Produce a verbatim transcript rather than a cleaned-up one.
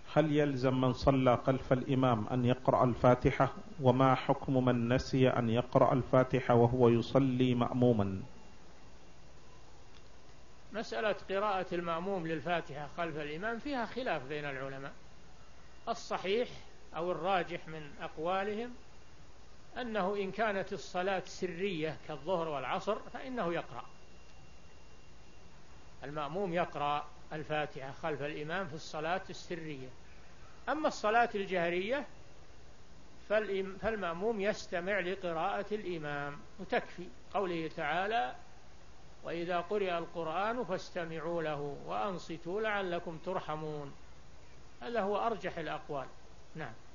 هل يلزم من صلى خلف الإمام أن يقرأ الفاتحة؟ وما حكم من نسي أن يقرأ الفاتحة وهو يصلي مأموما؟ مسألة قراءة المأموم للفاتحة خلف الإمام فيها خلاف بين العلماء. الصحيح أو الراجح من أقوالهم أنه إن كانت الصلاة سرية كالظهر والعصر فإنه يقرأ، المأموم يقرأ الفاتحة خلف الإمام في الصلاة السرية. أما الصلاة الجهرية فالمأموم يستمع لقراءة الإمام وتكفي قوله تعالى: وإذا قرئ القرآن فاستمعوا له وأنصتوا لعلكم ترحمون. هذا هو أرجح الأقوال. نعم.